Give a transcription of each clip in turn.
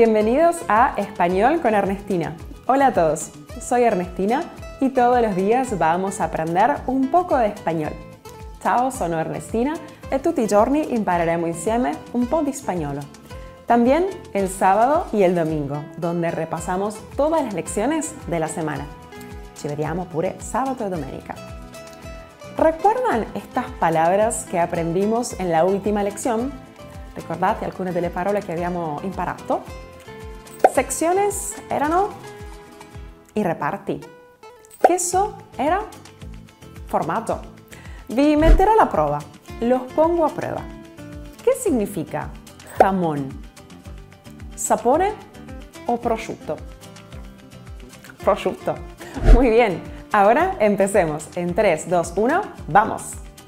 Bienvenidos a Español con Ernestina. Hola a todos, soy Ernestina y todos los días vamos a aprender un poco de español. Ciao, sono Ernestina e tutti i giorni impareremo insieme un po' di spagnolo. También el sábado y el domingo, donde repasamos todas las lecciones de la semana. Ci vediamo pure sabato e domenica. ¿Recuerdan estas palabras che aprendimos en la última lección? Ricordate alcune delle parole che abbiamo imparato? Secciones erano i reparti. Queso era formaggio. Vi metterò alla prova. Los pongo a prueba. ¿Qué significa jamón? ¿Sapone o prosciutto? Prosciutto. Muy bien. Ahora empecemos. En 3, 2, 1, ¡vamos!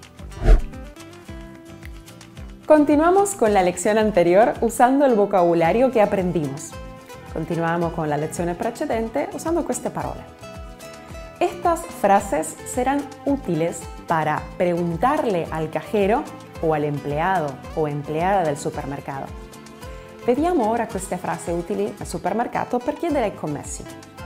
Continuamos con la lección anterior usando el vocabulario que aprendimos. Continuamos con la lección precedente usando queste parole. Estas frases serán útiles para preguntarle al cajero o al empleado o empleada del supermercado. Vediamo ora queste frasi utili al supermercato per chiedere ai commessi.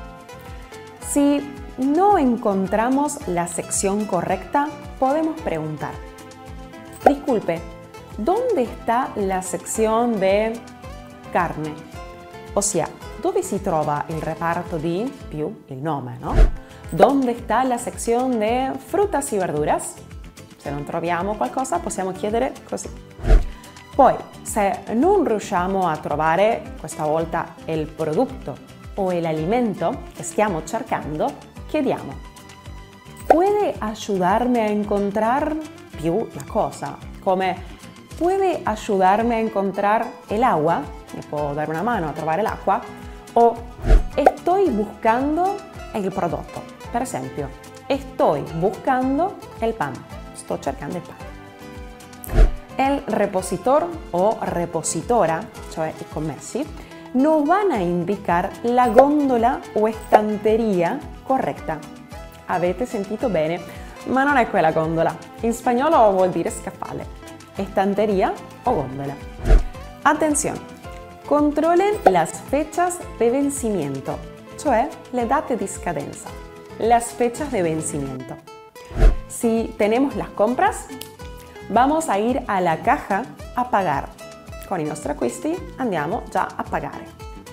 Si no encontramos la sección correcta, podemos preguntar: disculpe, ¿dónde está la sección de carne? Ossia, dove si trova il reparto di più il nome, no? ¿Dónde está la sección de frutas y verduras? Se non troviamo qualcosa, possiamo chiedere così. Poi, se non riusciamo a trovare questa volta il prodotto o l'alimento che stiamo cercando, chiediamo: ¿puede ayudarme a encontrar più la cosa? Come ¿puede ayudarme a encontrar el agua? ¿Me puedo dar una mano a trovar el agua? O estoy buscando el prodotto. Per esempio, estoy buscando el pan. Sto cercando il pan. El repositor o repositora, cioè i commessi, nos van a indicar la gondola o estanteria corretta. Avete sentito bene, ma non è quella gondola. In spagnolo vuol dire scaffale. Estantería o góndola. Atención, controlen las fechas de vencimiento, cioè le date di scadenza, las fechas de vencimiento. Si tenemos las compras, vamos a ir a la caja a pagar. Con i nostri acquisti andiamo già a pagare.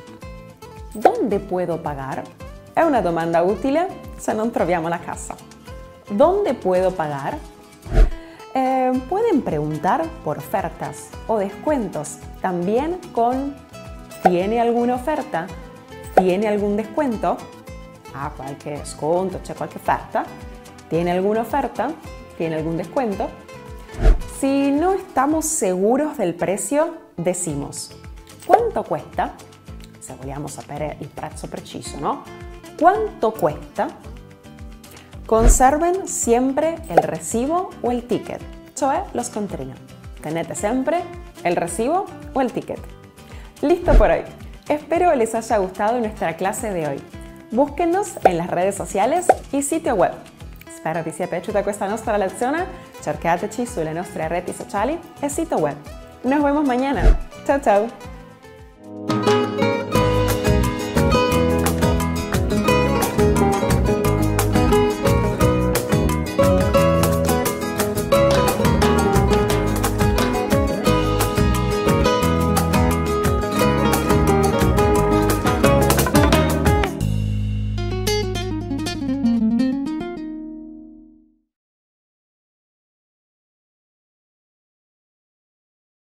¿Dónde puedo pagar? È una domanda utile se non troviamo la cassa. ¿Dónde puedo pagar? Pueden preguntar por ofertas o descuentos, también con ¿tiene alguna oferta? ¿Tiene algún descuento? Ah, qualche sconto, c'è qualche offerta. ¿Tiene alguna oferta? ¿Tiene algún descuento? Si no estamos seguros del precio, decimos ¿cuánto cuesta? Se vogliamo sapere il prezzo preciso, ¿no? ¿Cuánto cuesta? Conserven siempre el recibo o el ticket, cioè lo scontrino. Tenete sempre el recibo o el ticket. Listo por hoy. Espero les haya gustado nuestra clase de hoy. Búsquennos en las redes sociales y sitio web. Spero vi sia piaciuta questa nostra lezione. Cercateci sulle nostre reti sociali e sito web. Nos vemos mañana. Ciao ciao!